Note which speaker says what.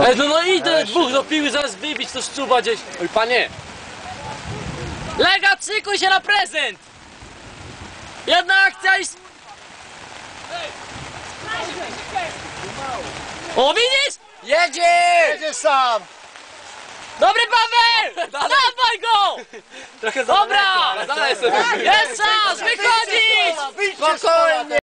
Speaker 1: Ej, no idę dwóch do piły, zaraz wybić to szczuba gdzieś.
Speaker 2: Oj panie!
Speaker 1: Lega, szykuj się na prezent! Jedna akcja i... O, widzisz?
Speaker 2: Jedzie sam!
Speaker 1: Dobry Paweł! Dawaj go!
Speaker 2: Trochę
Speaker 1: Dobra!
Speaker 2: daleko, ale dalej sobie.
Speaker 1: Jest czas, wychodzić!
Speaker 2: Spokojnie!